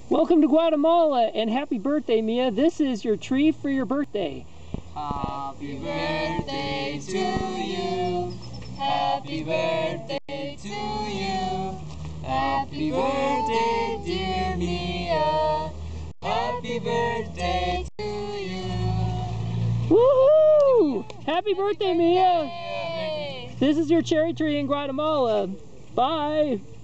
Welcome to Guatemala and happy birthday, Mia. This is your tree for your birthday. Happy birthday to you. Happy birthday to you. Happy birthday, dear Mia. Happy birthday to you. Woohoo! Happy birthday, Mia. Yay. This is your cherry tree in Guatemala. Bye.